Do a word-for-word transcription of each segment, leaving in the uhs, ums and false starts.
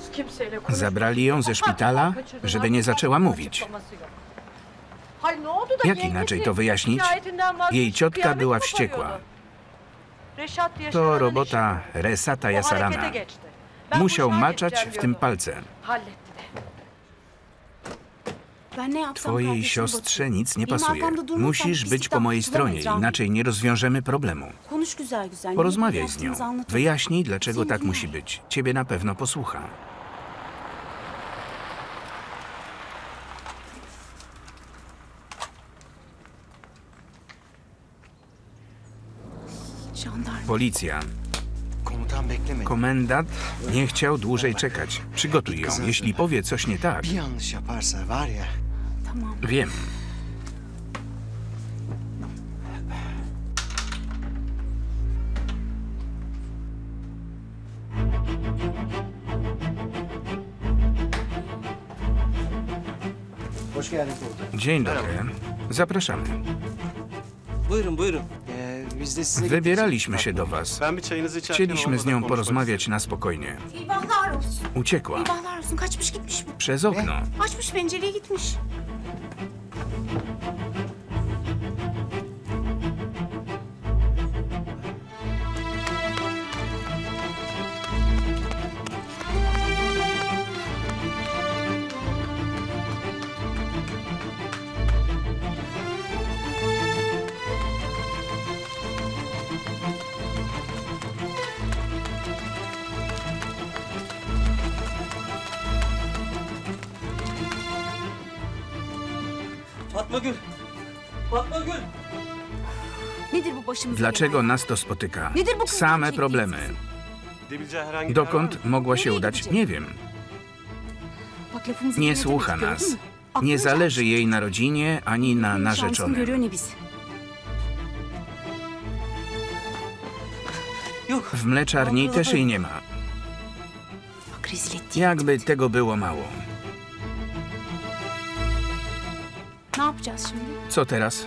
Zabrali ją ze szpitala, żeby nie zaczęła mówić. Jak inaczej to wyjaśnić? Jej ciotka była wściekła. To robota Resata Yasarana. Musiał maczać w tym palce. Twojej siostrze nic nie pasuje. Musisz być po mojej stronie, inaczej nie rozwiążemy problemu. Porozmawiaj z nią. Wyjaśnij, dlaczego tak musi być. Ciebie na pewno posłucha. Policja. Komendant nie chciał dłużej czekać. Przygotuj ją, jeśli powie coś nie tak. Wiem. Dzień dobry. Zapraszamy. Wybieraliśmy się do was. Chcieliśmy z nią porozmawiać na spokojnie. Uciekła. Przez okno. Dlaczego nas to spotyka? Same problemy. Dokąd mogła się udać? Nie wiem. Nie słucha nas. Nie zależy jej na rodzinie, ani na narzeczonym. W mleczarni też jej nie ma. Jakby tego było mało. Co teraz?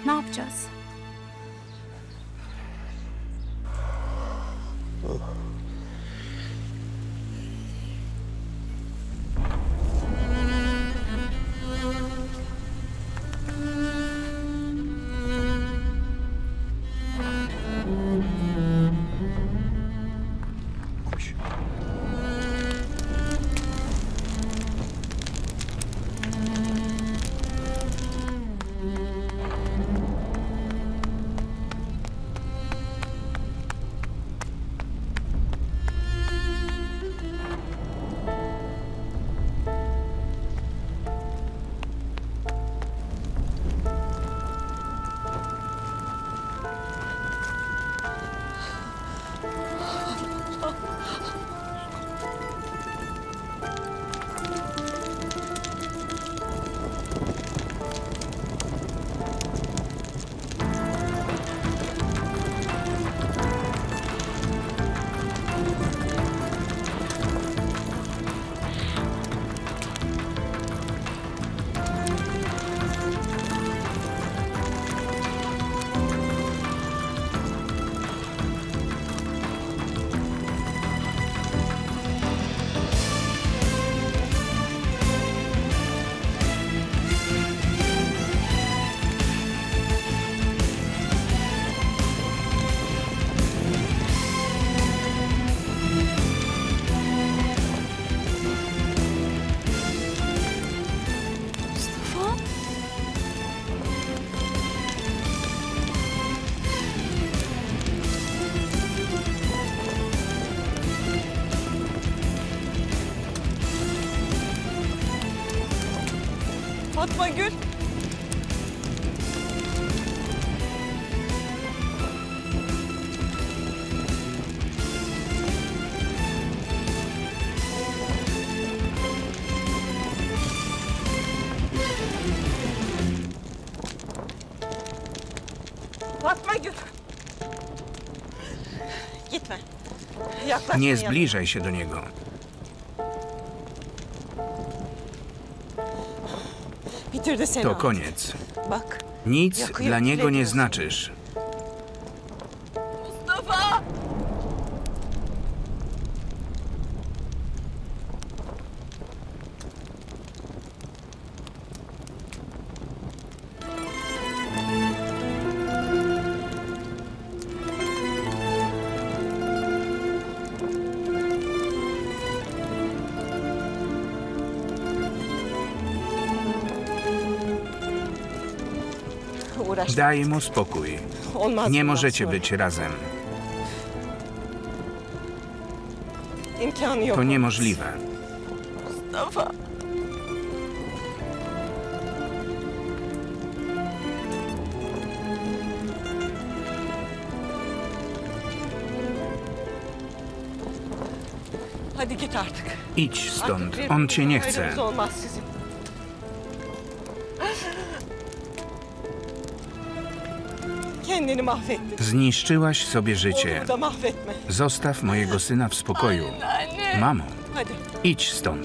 Fatma Gül. Fatma Gül. Gitme. Yaklaşma. Nie zbliżaj się do niego. To koniec. Nic dla niego nie znaczysz. uğraşmak. Daj mu spokój. Olmaz Nie bundan możecie sonra. być razem. İmkanı yok. To niemożliwe. Mustafa. Hadi git artık. Idź stąd. Artık On cię nie birbirimizden chce. ayrımız olmaz sizin. Kendini mahvettin. Zniszczyłaś sobie życie. Oğlumu da mahvetme. Zostaw mojego syna w spokoju. Anne. Mamo, Hadi. idź stąd.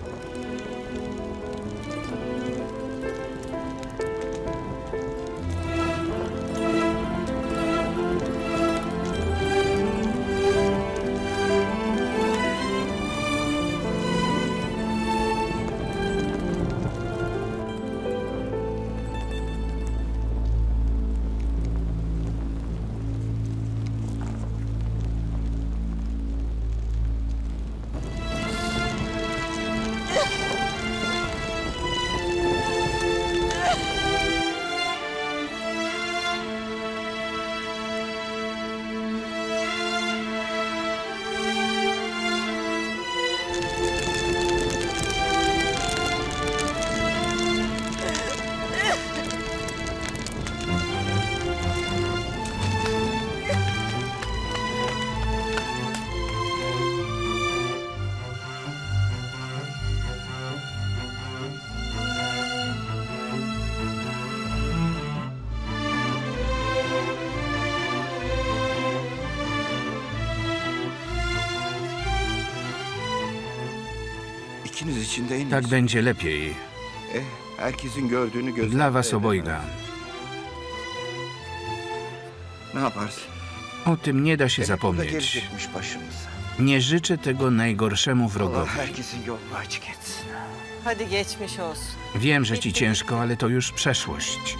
İkiniz için de en iyisi. Tak będzie lepiej. Eh, herkesin gördüğünü gözler. Dla was obojga. Ne yaparsın? O tym nie da się Eh, bu da zapomnieć. gelecekmiş başımıza. Nie życzę tego najgorszemu Allah wrogowi. herkesin yolunu açık etsin. Hadi geçmiş olsun. Wiem, że ci ciężko, ale to już przeszłość.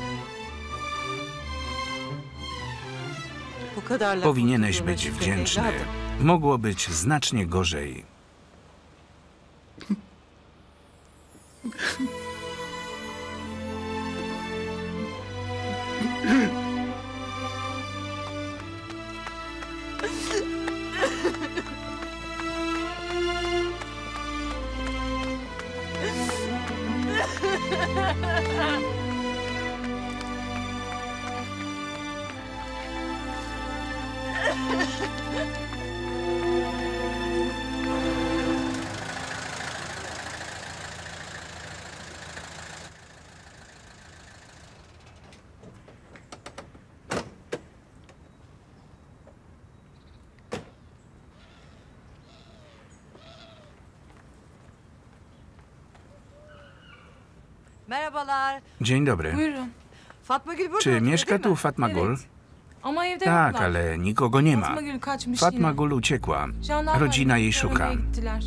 Bu kadarla Powinieneś kurtulduğuna być şükret wdzięczny. evladım. Mogło być znacznie gorzej. Merhabalar. Dzień dobry. Buyurun. Fatma Gül burada Czy oturuyor, mieszka değil tu mi? Fatma Gul? Evet. Ama evde Tak, yoklar. ale nikogo nie ma. Fatma Gül kaçmış Fatma yine. Gul uciekła. Jandarma Rodzina jej ile szuka. aramaya gittiler.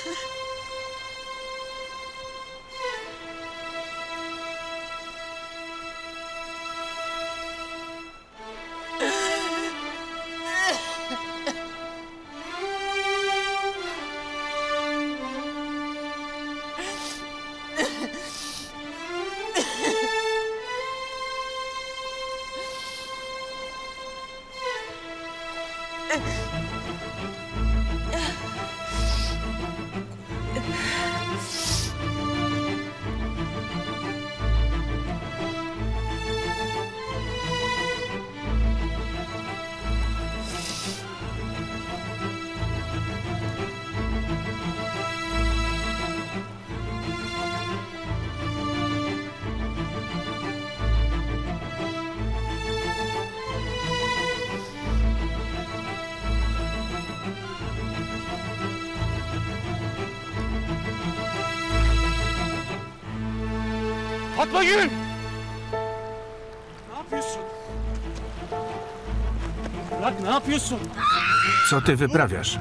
Fatma Gül! Ne yapıyorsun? Bırak, ne yapıyorsun? Co ty wyprawiasz?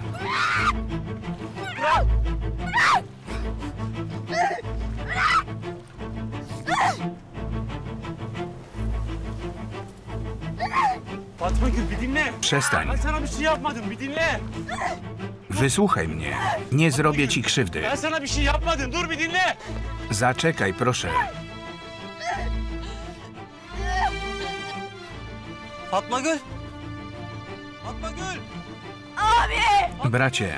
Fatma Gül, bir dinle. Przestań. Ben sana bir şey yapmadım, bir dinle. Wysłuchaj mnie. Nie zrobię ci krzywdy. Ben sana bir şey yapmadım, dur bir dinle. Zaczekaj, proszę. Fatma Gül! Fatma Gül! Bracie,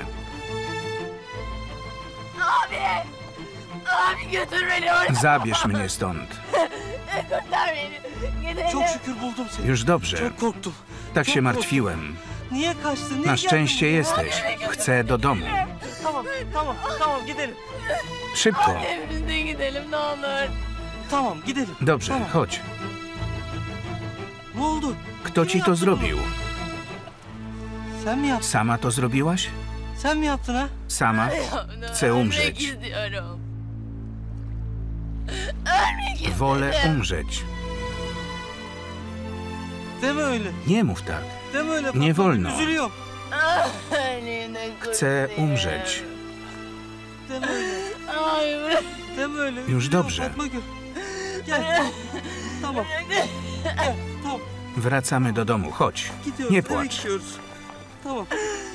Abi! Abi götür beni oradan. zabierz mnie stąd. Kurtar beni. Gidelim. Çok şükür buldum seni. Już dobrze. Çok korktum. Tak się martwiłem. Niye kaçtın? Niye Na szczęście geldin? jesteś. Chcę do domu. Tamam, tamam, tamam gidelim. Szybko. Evimize gidelim ne olur. Tamam, gidelim. Dobrze, Tamam. chodź. Ne oldu? Kto ci to yaptı zrobił? bunu? Sen mi yaptın? Sama to zrobiłaś? Sen mi yaptın ha? Sama? Chcę Ölmek umrzeć. istiyorum. Ölmek istiyorum. Wolę umrzeć. Deme öyle. Nie mów tak. Deme öyle. Nie Fatma Gül, wolno. Üzülüyorum. Ölümden Chcę kurtulayım. umrzeć. Deme öyle. Ay bırak. Deme öyle. Już Üzülüyorum dobrze. Fatma Gül. Gel. Tamam. Gel. Tamam. Wracamy do domu, chodź. Gidiyoruz. Nie eve płacz. gidiyoruz. Tamam.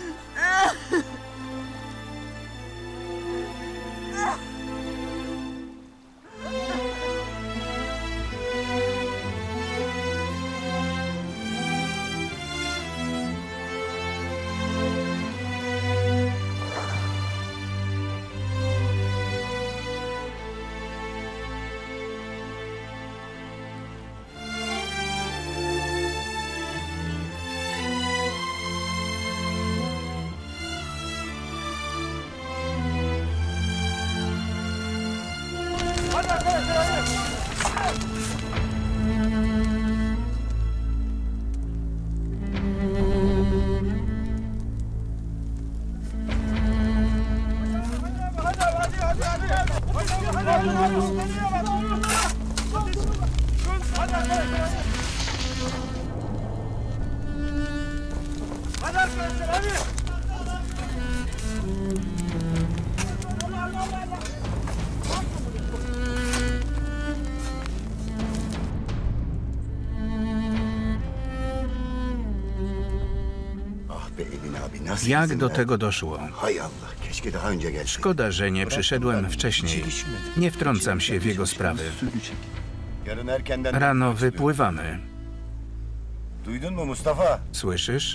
Jak do tego doszło? Hay Allah, keşke daha önce gelseydim. Szkoda, że nie przyszedłem wcześniej. Nie wtrącam się w jego sprawy. Yarın erkenden... Rano wypływamy. Duydun mu Mustafa? Słyszysz?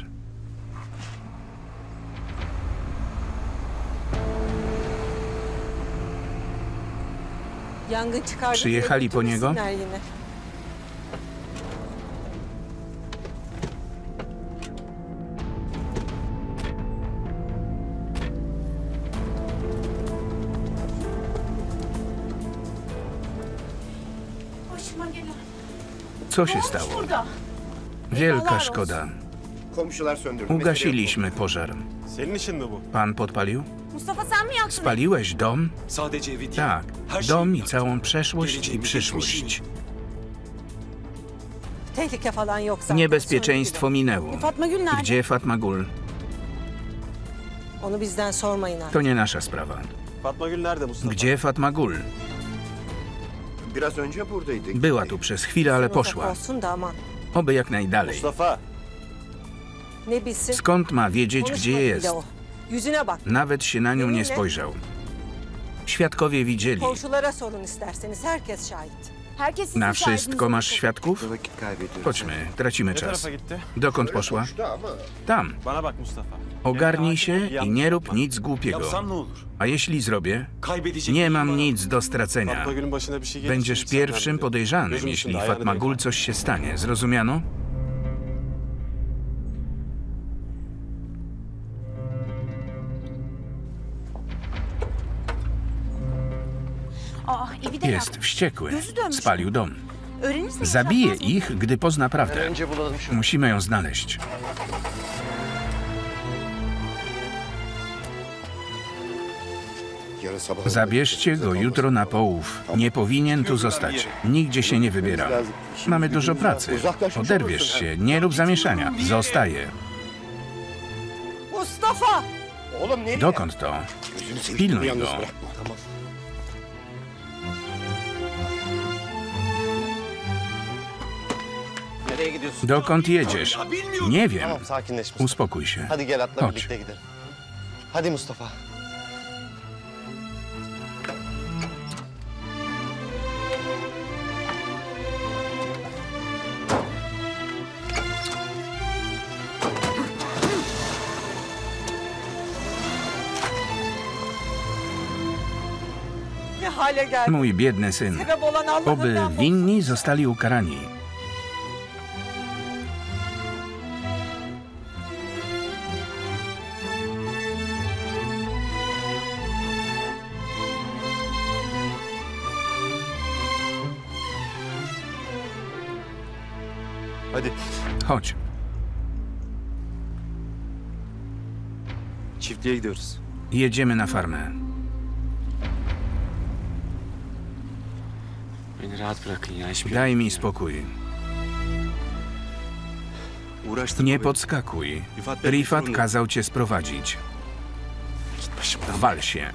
Yangın çıkardı. Przyjechali po niego? Gitsinler yine. Başıma gelen. Co się stało? Burada. Wielka szkoda. Komşular söndürdü. Ugasiliśmy pożar. Senin işin mi bu? Pan podpalił? Mustafa sen mi yaktın? Spaliłeś dom? Sadece evi değil. Tak. Her şeyi Dom i yaktı. całą przeszłość i Geleceğimi, przyszłość. geçmişimi. Tehlike falan yok zaten. Niebezpieczeństwo minęło. Fatma Gül nerede? Gdzie Fatma Gul? Onu bizden sormayın artık. To nie nasza sprawa. Fatma Gül nerede Mustafa? Gdzie Fatma Gul? Biraz önce buradaydı. Była tu przez chwilę, ale poszła. Olsun da aman. Oby jak najdalej. Mustafa. Ne bilsin? Skąd ma wiedzieć, Konuşmadı gdzie bile jest? o. Yüzüne bak. Nawet się na nią nie spojrzał. Świadkowie widzieli. Komşulara sorun isterseniz. Herkes şahit. Herkes sizin Na şahidiniz wszystko masz olacak. świadków? Vakit kaybediyoruz. Chodźmy, tracimy Ne czas. tarafa gitti? Dokąd poszła? Tam. Bana bak Mustafa. Ogarnij się i nie rób nic głupiego. Yapsam ne olur? A jeśli zrobię, Kaybedecek nie bir mam şey var. nic do stracenia. Fatma Gül'ün başına bir şey gelirse Będziesz insanlar pierwszym bilir. podejrzanym, Gözüm jeśli üstünde, Fatma ayağına Gul denk. coś się stanie. Zrozumiano? Aa, evi de Jest yaktı. wściekły. Gözü dönmüş. Spalił dom. Öğrenirse Zabije yaşatmaz mı? ich, gdy pozna prawdę. Musimy ją znaleźć. Yarın sabah. Zabierzcie go jutro na połów. Nie powinien tu zostać. Nigdzie się nie wybiera. Mamy dużo pracy. Oderwiesz się, nie rób zamieszania. Zostaje. Mustafa! Oğlum nereye? Dokąd to? Gözünü seveyim, Pilnuj yalnız go. bırakma. Tamam. Nereye gidiyorsun? Dokąd jedziesz? Nie wiem. Tamam sakinleş Mustafa. Uspokój się. Hadi gel atla Chodź. birlikte gidelim. Hadi Mustafa. Ne hale geldi? Mój biedny syn. Sebep olan Oby Allah'ından bulsun. winni zostali ukarani. Hadi. Chodź. Çiftliğe gidiyoruz. Jedziemy na farmę. Beni rahat bırakın ya. Hiçbir Daj mi spokój. Uğraştırma Nie beni. podskakuj. Rifat Bey, Rifat sorun yok. kazał cię sprowadzić. Git başımdan. Wal się.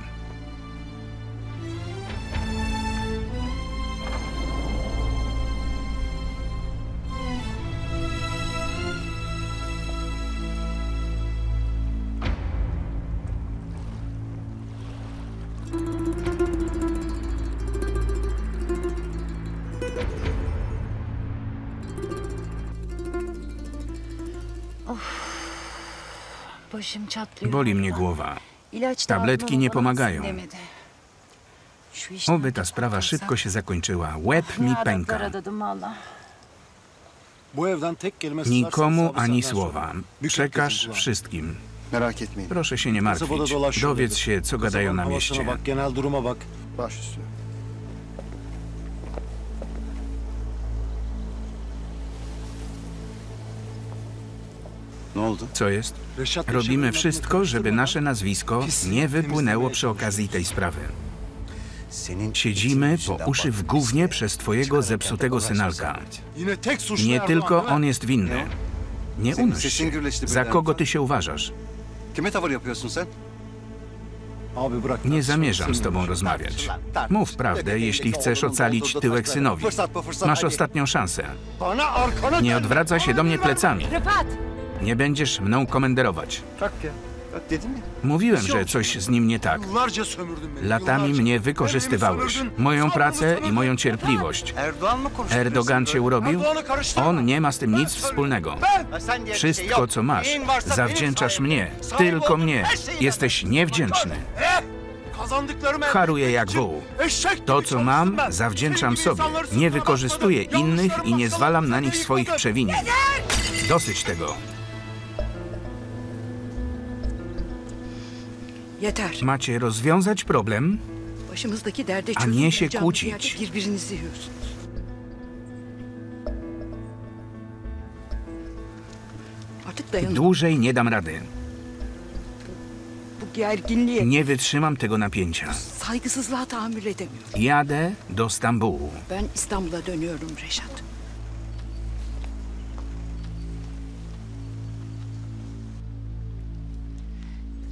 Başım çatlıyor. Boli mnie głowa. İlaç Tabletki nie pomagają. demedi. Şu işten Oby ta sprawa kurtulsam. szybko się zakończyła. Łeb mi Ne araklar pęka. adadım valla. Bu evden tek kelime Nikomu ani słowa. Przekaż wszystkim. Merak etmeyin. Proszę się nie Kasabada martwić. dolaşıyor Dowiedz dedi. się, co gadają na Havasına mieście. bak, genel duruma bak. Baş üstüne. Ne oldu? Co jest? Reşat Robimy Reşat'ın wszystko, adını żeby karıştırmadan nasze nazwisko nie wypłynęło przy okazji tej sprawy. Senin Siedzimy için po uszy w gównie przez twojego zepsutego synalka. Yine tek suçlu Nie Erdoğan, tylko değil mi? on jest winny. Nie unoś się. Za kogo ty się uważasz? kime tavır yapıyorsun sen? Abi bırak. Nie zamierzam z tobą rozmawiać. Mów prawdę, jeśli chcesz ocalić tyłek synowi. Masz ostatnią szansę. Bana arkana Nie odwracaj się do mnie plecami. Rıfat! Nie będziesz mną komenderować. Tak ya. Bak dedim ya. Mówiłem, że coś z nim nie tak. Yıllarca sömürdün beni. Latami yıllarca. mnie wykorzystywałeś. Sömürdün, Moją sabrını pracę i sömürdün. moją cierpliwość. Erdoğan mı konuştu? Erdogan cię urobił? Erdoğan'ı karıştırma. On nie ma z tym nic wspólnego. Wszystko, co masz, zawdzięczasz mnie. Tylko mnie. Jesteś niewdzięczny. Kazandıklarımı Haruję jak wół. eşek To, gibi co mam, çalıştım ben. zawdzięczam Senin gibi sobie. insanları Nie sırtına wykorzystuję basmadım. innych i nie Yanlışlarıma zwalam na seni nich swoich yıkadım. przewinień. Dosyć tego. Yeter. Macie rozwiązać problem, Başımızdaki derde a çözüm nie się bulacağımız yerde kłócić. birbirinizi yiyorsunuz. Artık dayanın. Dłużej nie dam rady. Bu gerginliğe, Nie wytrzymam tego napięcia. saygısızlığa tahammül edemiyorum. Jadę do Stambułu. Ben İstanbul'a dönüyorum Reşat.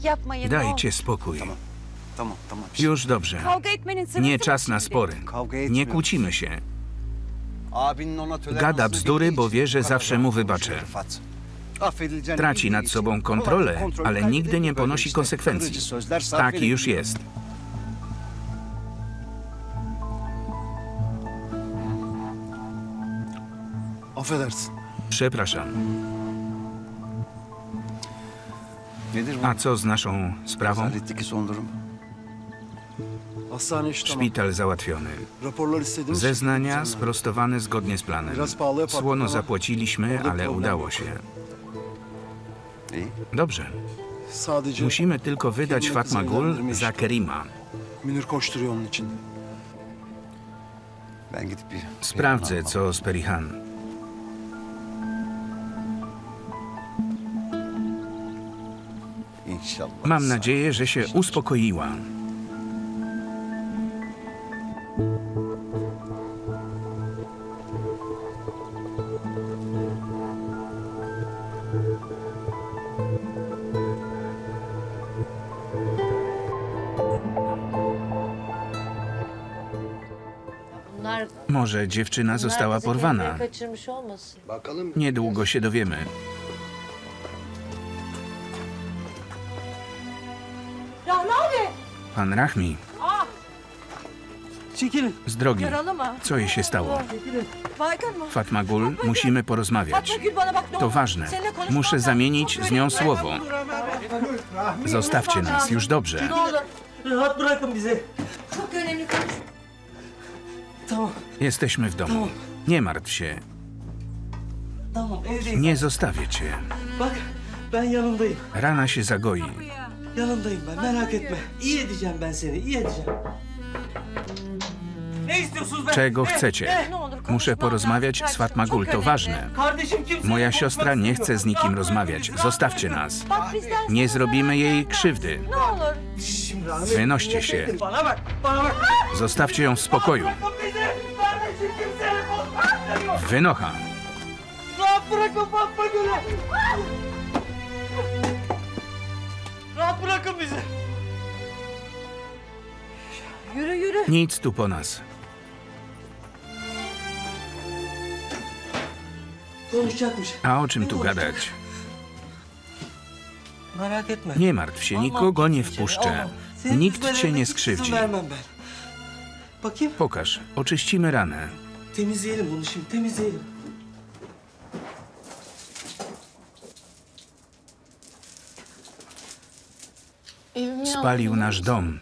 yapmayın. Dajcie spokój. Tamam, tamam, tamam. Bir şey- Już dobrze. Kavga etmenin sırası Nie mı czas na şimdi? spory. Kavga Nie etmiyoruz. kłócimy się. Abinin ona toleransını Gada bzdury, bildiği bo için wie, że bu kadar zawsze mu rahat wybaczę. konuşuyor Rıfat. Affedileceğini Traci bildiği nad için sobą kolay kontrolę, kontrolü ale nigdy nie kaybediyor. Böyle ponosi işte konsekwencji. kırıcı sözler sarf Taki już ediliyor. jest. Affedersin. Przepraszam. Nedir bu? A co z naszą sprawą? Hazaretteki son durum. Hastane işi tamam. Szpital załatwiony. Raporlar istediğiniz Zeznania şekilde sprostowane zgodnie z planem. Biraz pahalıya patladı Słono ama zapłaciliśmy, ale udało się. İyi. Dobrze. sadece Musimy tylko wydać Kendine Fatma kızı Gul evlendirme za işi. Kerima. Münir koşturuyor onun için. Ben gidip bir... Sprawdzę, co z Perihan. İnşallah. Mam nadzieję, że się uspokoiła. Może dziewczyna została porwana. Bakalım. Niedługo się dowiemy. Rahmi abi. Pan Rahmi, Çekilin. z drogi. Yaralı mı? Co jej się stało? Baygın mı? Fatma Gul, musimy porozmawiać. Fatma Gül bana bak ne To olur. ważne. Seninle konuşmam Muszę lazım. zamienić Çok z nią önemli. słowo. Zostawcie nas, już dobrze. Ne olur. Rahat bırakın bizi. Çok önemli konuş. Tamam, Jesteśmy w domu. Nie martw się. tamam evdeyim. Nie zostawię cię. Bak ben yanındayım. Rana się zagoi. Yanındayım ben merak etme. İyi edeceğim ben seni iyi edeceğim. Ne istiyorsunuz ben? Czego chcecie? Ne olur konuşmam Muszę porozmawiać lazım. z Fatma Çok Gul, to önemli. ważne. Kardeşim kimse. Moja siostra nie chce z nikim rozmawiać. Zostawcie nas. Nie zrobimy jej krzywdy. Ne olur. Wynoście się. Bana bak, bana bak. Zostawcie ją w spokoju. Bırakın bizi. Kardeşim kimseye korkmaz. Wynocha. Rahat bırakın Fatma Gül'ü. Rahat bırakın bizi. Yürü yürü. Nic tu po nas. Konuşacakmış. A o czym tu gadać? Merak etme. Nie martw się, nikogo nie wpuszczę. Nikt cię nie skrzywdzi. Vermem ben. Bakayım. Pokaż, oczyścimy ranę. Temizleyelim bunu şimdi temizleyelim. Spalił nasz dom.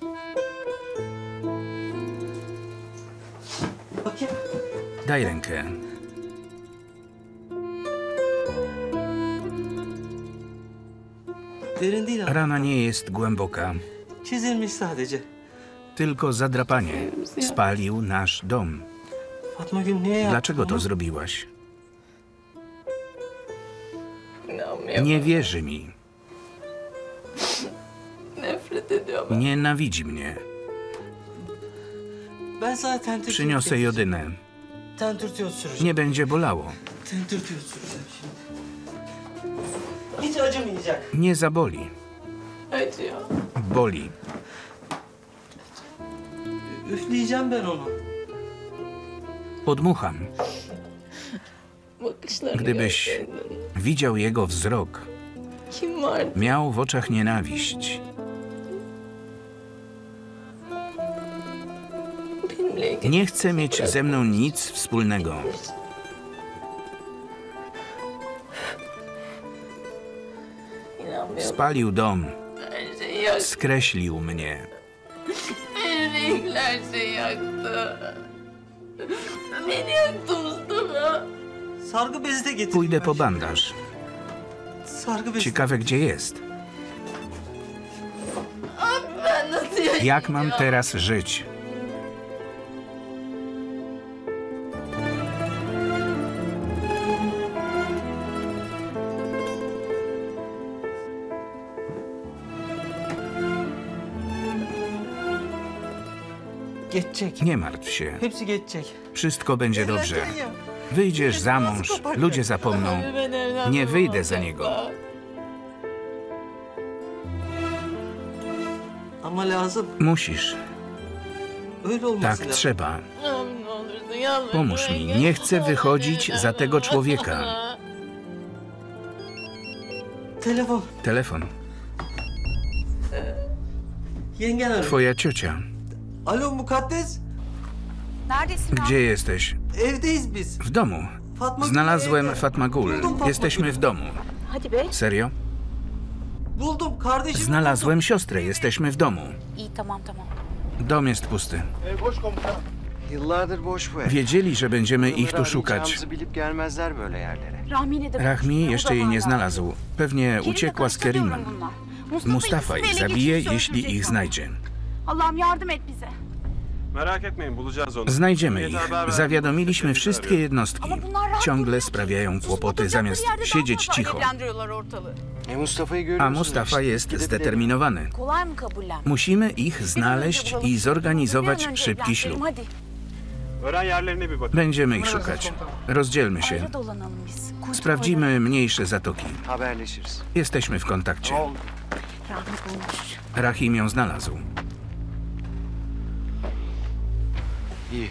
Bakayım. Daj rękę. Derin değil abi. Rana nie jest głęboka, Çizilmiş sadece. tylko zadrapanie. Spalił nasz dom. Fatma Gül niye yaptı Dlaczego to bunu? zrobiłaś? Nie wierzy mi. Nefret ediyorum. Nienawidzi mnie. Ben sana tentür Przyniosę jodynę. Tentürtüyor süreceğim. Nie będzie bolało. Tentürtüyor süreceğim şimdi. Hiç acımayacak. Nie zaboli. Acıyor. Boli. Üfleyeceğim ben onu. Podmucham. Bakışlarını Gdybyś görseydin. widział jego wzrok, Kim vardı? miał w oczach nienawiść. Benimle ilgili. Nie chce mieć ze mną nic wspólnego. İnanmıyorum. Spalił dom. Her şeyi yaktı. Skreślił mnie. Renkli her şeyi yaktı. Beni yaktı Mustafa. Sargı bezi de getir. Pójdę po bandaż. Sargı bezi. Ciekawe, gdzie jest. Abi ben nasıl yaşayacağım? Jak mam teraz żyć? Geçecek. Nie martw się. Hepsi geçecek. Wszystko będzie dobrze. Wyjdziesz za mąż, ludzie zapomną. Abi ben evlenmem Nie wyjdę za olacak niego. bak. Ama lazım. Musisz. Öyle olması Tak lazım. trzeba. Abi ne olursun yalvarırım. Pomóż mi. Nie chcę wychodzić za tego człowieka. Telefon. Telefon. Yengen arıyor. Twoja ciocia. Alo Mukaddes. Neredesin abi? Gdzie jesteś? Evdeyiz biz. W domu. Fatma Znalazłem Gül'ü Fatma Gul. Buldum Fatma Jesteśmy Gül'ü. w domu. Hadi be. Serio? Buldum kardeşimi. Znalazłem siostrę. Jesteśmy w domu. İyi tamam tamam. Dom jest pusty. Yıllardır boş bu ev. Wiedzieli, że będziemy ich tu szukać. Arayacağımızı bilip gelmezler böyle yerlere. Rahmi'yle de Rahmi jeszcze jej nie znalazł. Pewnie uciekła z Kerimem. Mustafa ich zabije, jeśli ich znajdzie. Allah'ım yardım et bize. Merak etmeyin, bulacağız onu. Znajdziemy ich. Zawiadomiliśmy wszystkie jednostki. Ciągle sprawiają kłopoty zamiast siedzieć cicho. E Mustafa'yı görüyor A musun? Mustafa jest zdeterminowany. Kolay mı kabullen? Musimy ich znaleźć i zorganizować szybki ślub. Hadi. Öğren yerlerine bir bakın. Będziemy ich szukać. Rozdzielmy się. Ayrı dolanalım biz. Kuytu Sprawdzimy mniejsze zatoki. Haberleşiriz. Jesteśmy w kontakcie. Ne oldu? Rahmi bulmuş. Rahim ją znalazł. İyi.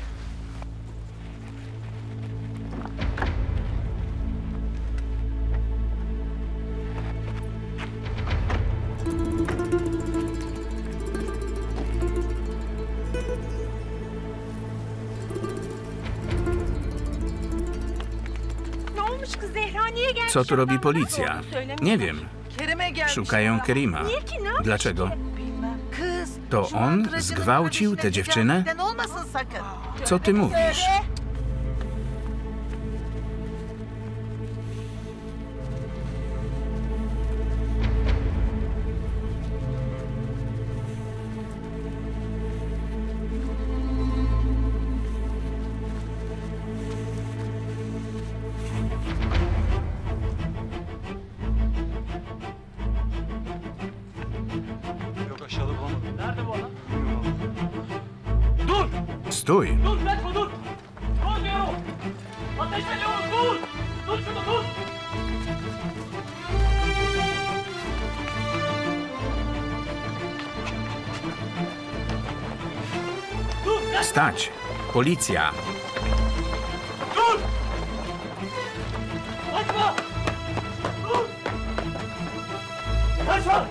Ne olmuş kız Zehra niye gelmiş? Co tu robi policja? Nie wiem. Kerem'e gelmiş. Szukają Kerima. Dlaczego? Kız. To on zgwałcił tę dziewczynę? Olmasın sakın. Co ty mówisz? Yok aşağıda bulamadım. Nerede bu adam? Stój! Dur kaçma dur. Dur diyorum. Ateş ediyorum dur. Dur şunu dur. Dur kaç. Stać! Policja! Dur. Kaçma. Dur. Kaçma.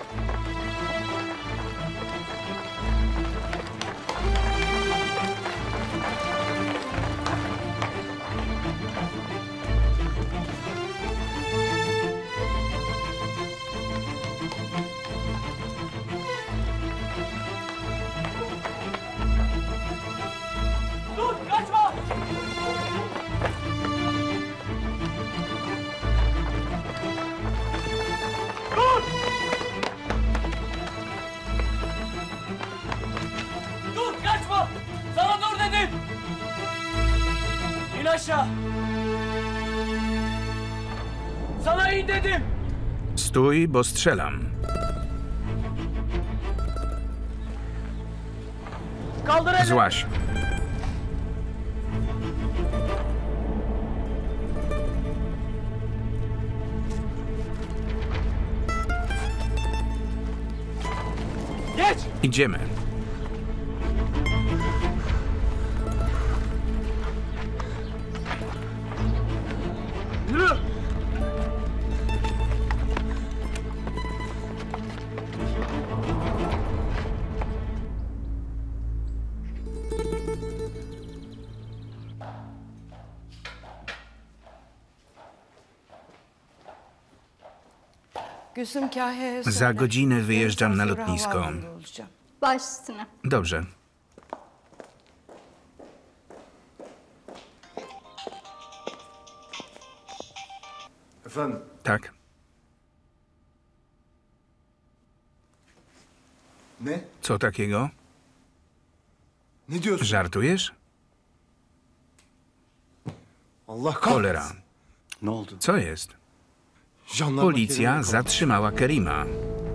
Dur kaçma. Dur. Dur kaçma. Sana dur dedim. İn aşağı. Sana in dedim. Stój, bo strzelam. Kaldır elini. Złaś. Geç. Idziemy. Yürü. Gözüm Kahya'ya Za söyle. godzinę wyjeżdżam na Yarın sonra lotnisko. havaalanında olacağım. Baş üstüne. Dobrze. Efendim? Tak. Ne? Co takiego? Ne diyorsun? Żartujesz? Allah Cholera. Ne oldu? Co jest? Jandarma Policja Kerim'i yakaladı. zatrzymała Kerima.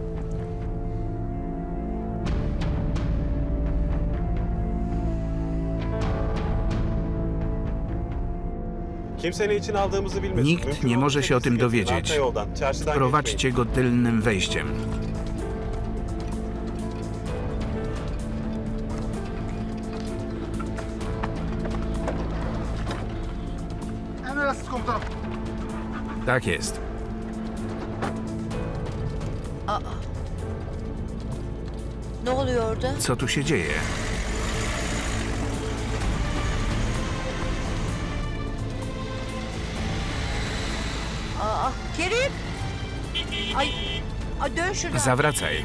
Kimse ne için aldığımızı bilmesin. Nikt Mümkün nie może się o tym olduğunca dowiedzieć. arka yoldan, çarşıdan Prowadźcie go tylnym wejściem. Tak jest. Ne oluyor orada? Co tu się dzieje? Aa, Kerim! Ay, ay dön şuradan. Zawracaj.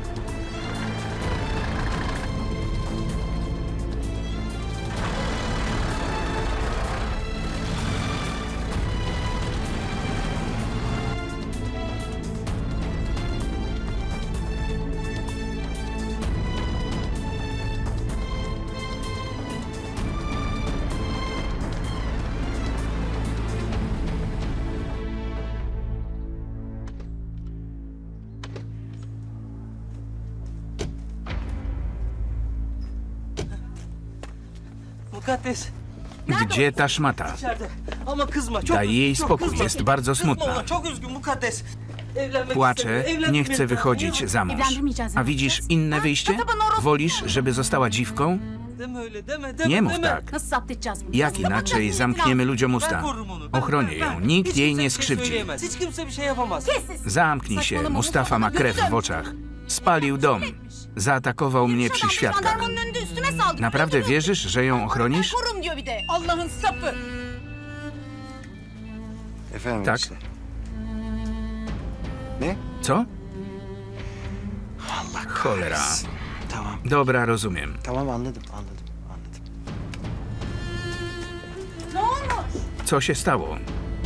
Mukaddes. Gdzie ta szmata? İçeride. Ama kızma. Çok Daj jej üzgün, çok spokój, kızma. jest bardzo Kızma smutna. ona, çok üzgün Mukaddes. Evlenmek Płacze, istemiyor, evlenmek nie chce istemiyor. wychodzić za mąż. A widzisz inne wyjście? Wolisz, żeby została dziwką? Deme öyle, deme, deme, Nie mów deme. tak. Nasıl zapt edeceğiz bunu? Jak inaczej zamkniemy ludziom usta? Ochronię ją, nikt jej nie skrzywdzi. Söyleyemez. Hiç kimse bir şey yapamaz. Zamknij się, Mustafa ma krew w oczach. Spalił dom. Zaatakował mnie przy świadkach. Jandarmanın önünde üstüme saldırıyor. Naprawdę wierzysz, że ją ochronisz? Korum diyor bir de. Allah'ın sapı. Efendim Tak. işte. Ne? Co? Allah Cholera. kahretsin. Tamam. Dobra, rozumiem. Tamam anladım anladım anladım. Ne olmuş? Co się stało?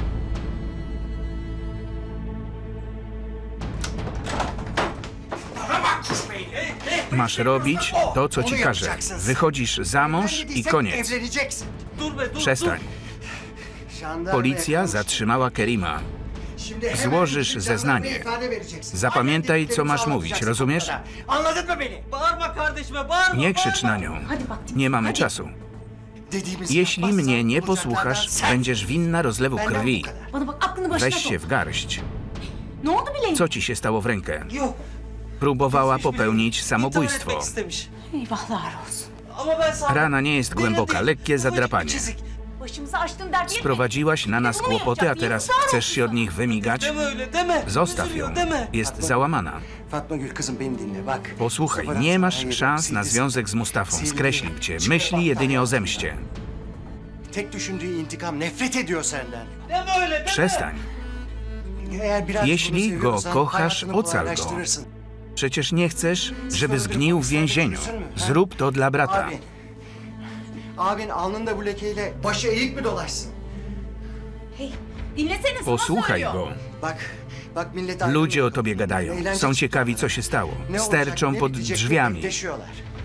Masz robić to, co ci każę. Wychodzisz za mąż i koniec. Evleneceksin. Dur be, dur, Przestań. Jandarmaya Policja konuş. zatrzymała Kerima. Şimdi hemen Złożysz gidip zeznanie. jandarmaya ifade vereceksin. Zapamiętaj, co masz Anlattıklarımızı mówić, anlatacaksın rozumiesz? bu kadar. Anladın mı beni? Bağırma kardeşime, bağırma, Nie krzycz bağırma. na nią. Hadi bak. Nie mamy czasu. Dediğimizi Jeśli yapmazsan mnie nie olacaklardan posłuchasz, sen- będziesz winna rozlewu Benden bu krwi. kadar. Bana bak aklını başına Weź się w garść. Ne oldu bileğin? Co ci się stało w rękę? Yok. Próbowała Hiçbir şey popełnić intihar samobójstwo. etmek istemiş. Eyvahlar olsun. Ama ben sana... Rana nie jest głęboka, lekkie zadrapanie. Başımıza açtığın dert yetmedi. Sprowadziłaś na nas kłopoty, a teraz chcesz się od nich wymigać? Deme öyle, deme. Zostaw ją. Üzülüyor, deme. Jest załamana. Fatma Gül kızım beni dinle bak. Posłuchaj, Mustafa nie Razım masz hayır, szans na sildi- związek z Mustafą. sildi. Skreślił cię. Çıkar Myśli jedynie o zemście. Tek düşündüğü intikam, nefret ediyor senden. Deme öyle, deme. Przestań. Eğer biraz Jeśli bunu go seviyorsan kochasz, hayatını ocal go. kolaylaştırırsın. Przecież nie chcesz, żeby zgnił w więzieniu. Zrób to dla brata. Abi, abin alnında bu lekeyle başı eğik mi dolaşsın? Hey, dinlesene sana Posłuchaj söylüyor. go. Bak, bak millet... Ludzie o tobie gadają. Są ciekawi, co się stało. Ne olacak, Sterczą ne pod bitecek diye drzwiami. bekleşiyorlar.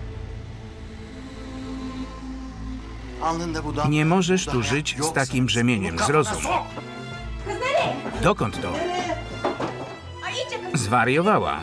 Alnında bu damga, Nie możesz bu tu dayak żyć z yoksa takim brzemieniem. bunu kafana Zrozum. sok. Dokąd to? Ay iyice kız. Zwariowała.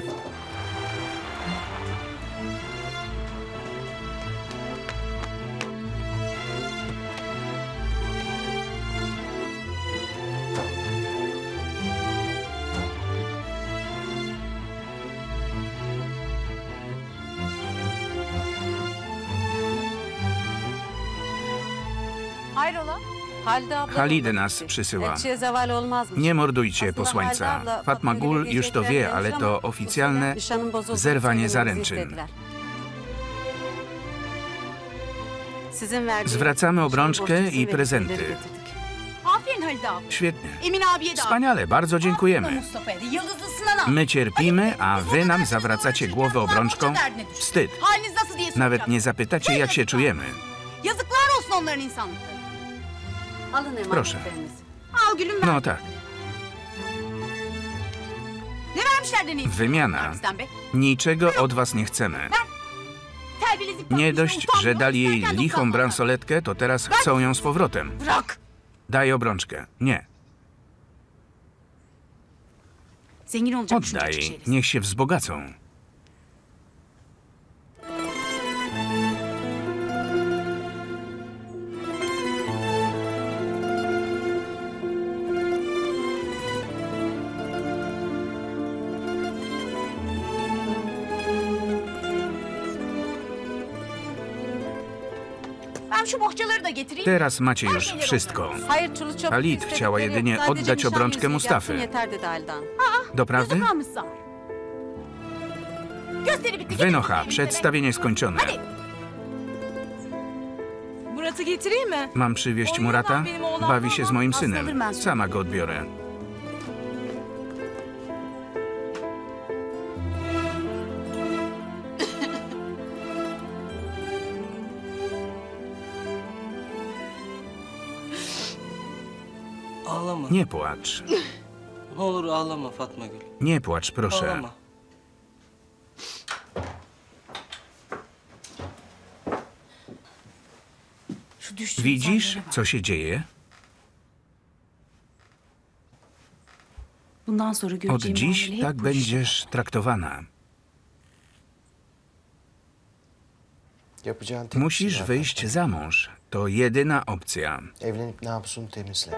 Hayrola? Halide abla. Halide nas przysyła. Elçiye zeval olmaz mı? Nie mordujcie Aslında posłańca. Halide abla, Fatma Gul już to wie, ale to oficjalne nişanın bozulduğunu zerwanie söylememizi zaręczyn. istediler. Sizin verdiğiniz Zwracamy obrączkę borcunuzun i ve prezenty. hediyeleri getirdik. Aferin Halide abi. Świetnie. Emin abiye de Wspaniale, bardzo Aferin dziękujemy. Mustafa'ya da. Yıldızlısına da. My cierpimy, a wy nam zawracacie głowę obrączką? Wstyd. Haliniz nasıl diye Nawet soracak. nie zapytacie, jak się czujemy. Yazıklar olsun onların insanlıkları. Alın Proszę. emanetlerinizi. Al gülüm ver. No tak, Ne vermişler de ne istiyorlar wymiana. bizden be? Niczego od was nie chcemy. Terbiyesizlik Nie yapmışsın, dość, utanmıyor, że dali jej isterken lichą utanmadan. bransoletkę, to teraz chcą ją z powrotem. Bırak. Daj obrączkę. Nie, Zengin olacak şu oddaj. çiçeği. Niech się wzbogacą. Ben Tamam şu bohçaları da getireyim. Teraz macie już wszystko. Hayır Çulu Çopuk Halit istedikleri chciała yok. jedynie Sadece oddać nişan obrączkę yüzüğü Mustafy. gelsin Yeter dedi Haldan. Doprawdy? Kalmışsa. Gösteri bitti. Wynocha, przedstawienie skończone. Murat'ı getireyim mi? Mam przywieźć Murata? Bawi się z moim synem. Sama go odbiorę. Ağlama. Nie płacz. Ne olur ağlama Fatma Gül. Nie płacz, proszę. Ağlama. Widzisz, co się dzieje? Od dziś tak będziesz traktowana. Musisz wyjść za mąż. To jedyna opcja. Evlenip namusunu temizle.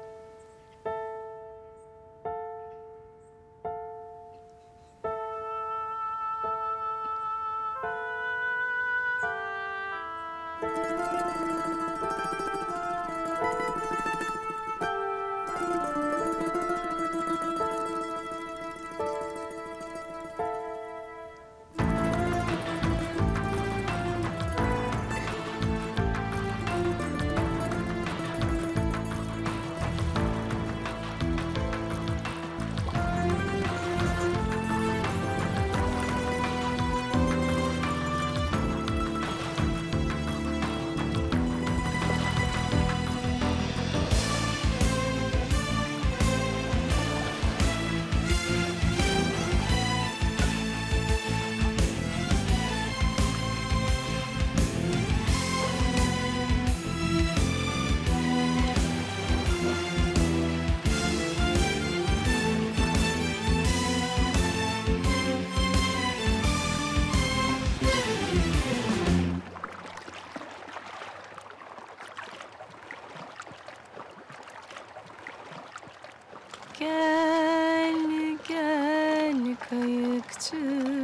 Gel gel kayıkçı,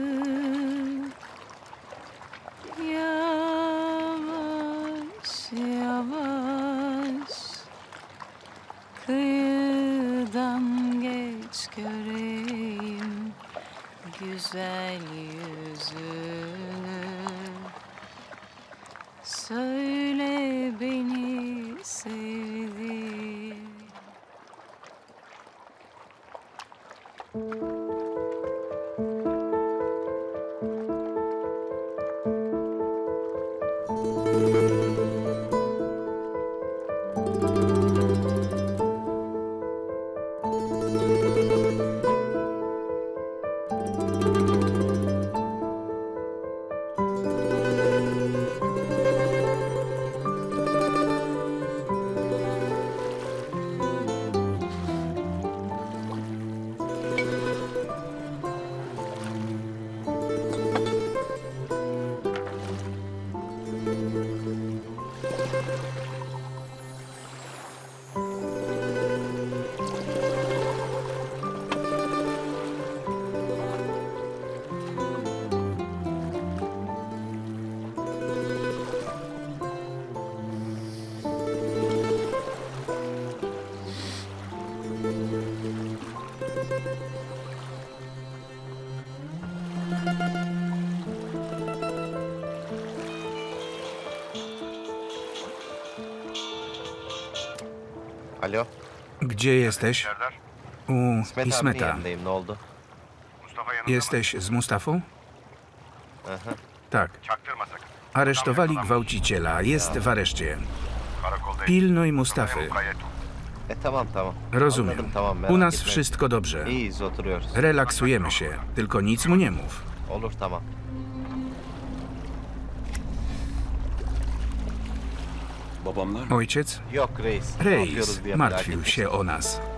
yavaş yavaş kıyıdan geç göreyim güzel yüzünü. Söyle beni sevdiğin. Alo. Gdzie jesteś? U İsmet abinin Ismeta. yanındayım. Ne oldu? Jesteś z Mustafą? Aha. Tak. Aresztowali gwałciciela. Jest w areszcie. Pilnuj Mustafy. E tamam tamam. Rozumiem. Anladım, tamam, merak U nas etme. wszystko dobrze. İyiyiz, oturuyoruz. Relaksujemy się. Tylko nic mu nie mów. Olur tamam. Ojciec? Yok reis. Ne Reis yapıyoruz diye merak martwił ettim. się o nas.